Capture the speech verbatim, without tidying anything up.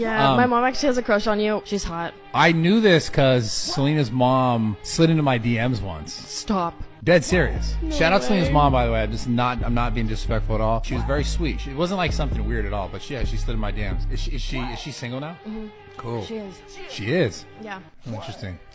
Yeah, Um, my mom actually has a crush on you. She's hot. I knew this because Selena's mom slid into my D Ms once. Stop. Dead serious. No Shout out way. Selena's mom, by the way. I'm just not. I'm not being disrespectful at all. She was very sweet. She, it wasn't like something weird at all. But yeah, she slid in my D Ms. Is she? Is she? Is she single now? Mm-hmm. Cool. She is. She is. Yeah. Oh, interesting.